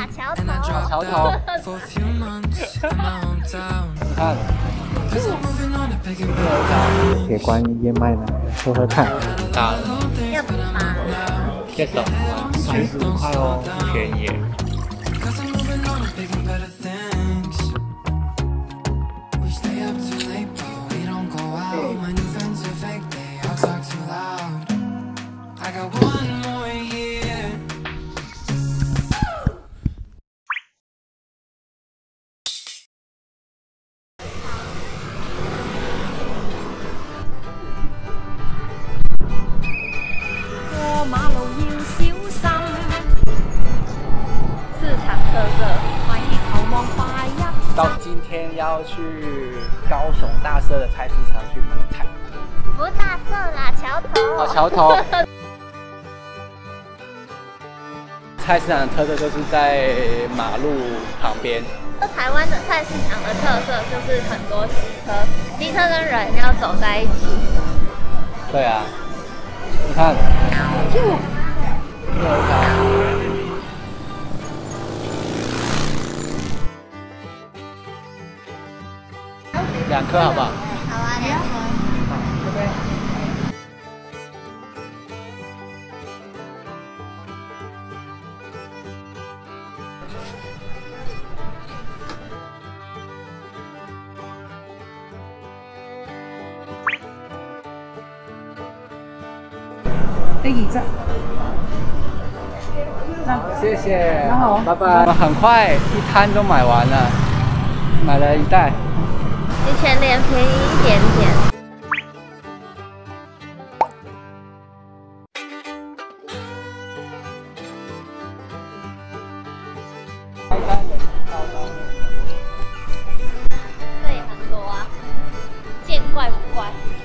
桥头。 桥头。你看，铁观音燕麦奶，喝喝看。大了。 要吧？ 这种115块哦，不便宜耶。 到今天要去高雄大社的菜市场去买菜， 不是大社啦，桥头。 哦，桥头。菜市场的特色就是在马路旁边。 台湾的菜市场的特色就是很多机车跟人要走在一起。 对啊，你看，2颗好不好？ 好啊，2颗。 好，这边。谢谢，好，拜拜。很快一摊都买完了，买了1袋。 比全联便宜一点点。这也很多啊，见怪不怪。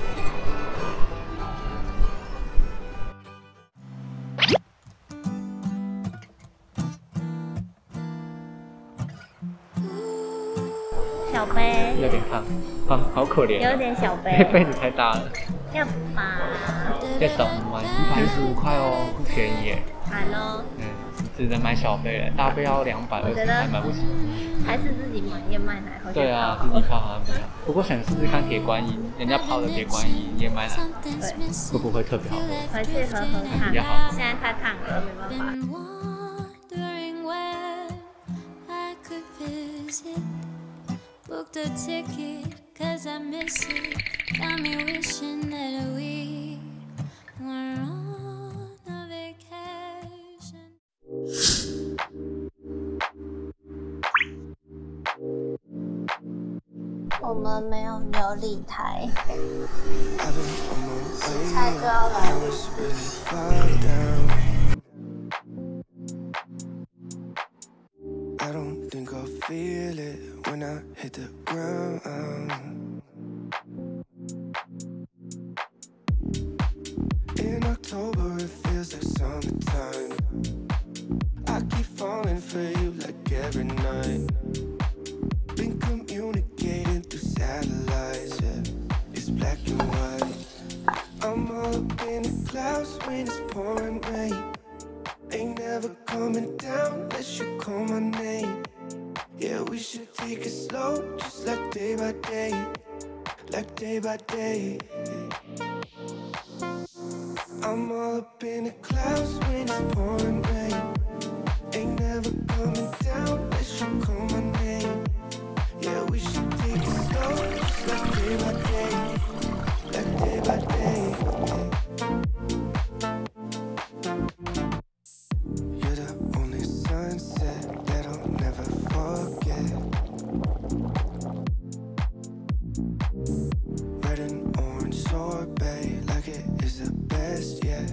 小杯有点胖，啊，好可怜、啊， 有点小杯， 杯子太大了。 要吧？ 这种买115块哦，不便宜耶。 买咯。 嗯，只能买小杯了，大杯要220，还买不起。 还是自己买燕麦奶回去泡。 对啊，自己泡好像比较好。不过想试试看铁观音，人家泡的铁观音燕麦奶， 对， 会不会特别好喝？ 回去喝喝看。 比较好。 现在太烫了，没办法。 Booked a ticket, cause I miss it. Got me wishing that we were on a vacation. 我们没有琉璃台，洗菜就要来了。 I don't think I'll feel it when I hit the ground. In October, it feels like summertime. I keep falling for you like every night. Been communicating through satellites, yeah. It's black and white. I'm all up in the clouds when it's pouring rain. Ain't never coming down unless you call my name. Yeah, we should take it slow, just like day by day. Like day by day. I'm all up in the clouds when it's pouring rain. Ain't never coming down unless you call my name. Yeah, we should take it slow, just like day by day. Like day by day. You're the only sunset that I'll never forget. Red and orange sorbet, like it is the best yet.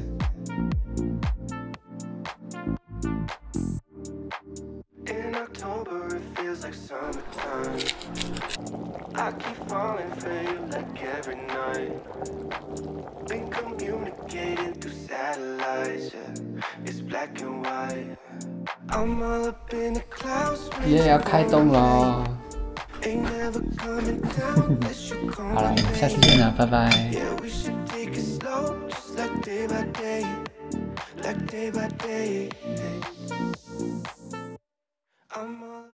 In October, it feels like summertime. I keep falling for you like every night. Been communicating through satellites, yeah. It's black and white. I'm all up in the clouds. 也要开动了。 Ain't never coming down unless you call 好了， my 我们下次 name. 见了，拜拜。 Yeah, we should take it slow, just like day by day. Like day by day.